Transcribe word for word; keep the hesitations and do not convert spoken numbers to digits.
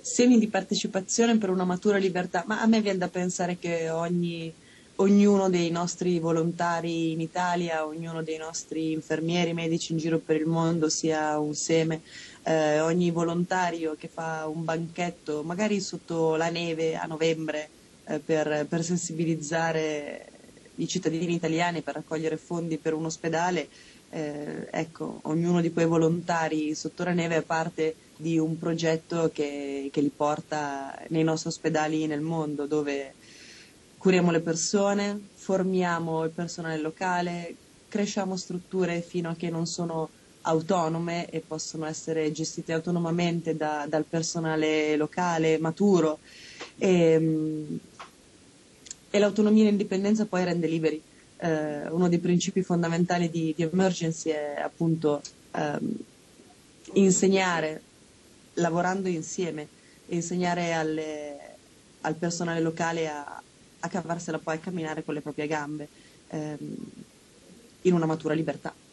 semi di partecipazione per una matura libertà, ma a me viene da pensare che ogni, ognuno dei nostri volontari in Italia, ognuno dei nostri infermieri, medici in giro per il mondo sia un seme, eh, ogni volontario che fa un banchetto, magari sotto la neve a novembre, eh, per, per sensibilizzare i cittadini italiani, per raccogliere fondi per un ospedale, eh, ecco, ognuno di quei volontari sotto la neve è parte di un progetto che, che li porta nei nostri ospedali nel mondo, dove curiamo le persone, formiamo il personale locale, cresciamo strutture fino a che non sono autonome e possono essere gestite autonomamente da- dal personale locale maturo. E, mh, e l'autonomia e l'indipendenza poi rende liberi. Eh, uno dei principi fondamentali di, di Emergency è appunto ehm, insegnare, lavorando insieme, insegnare alle- al personale locale a, a cavarsela poi a camminare con le proprie gambe, ehm, in una matura libertà.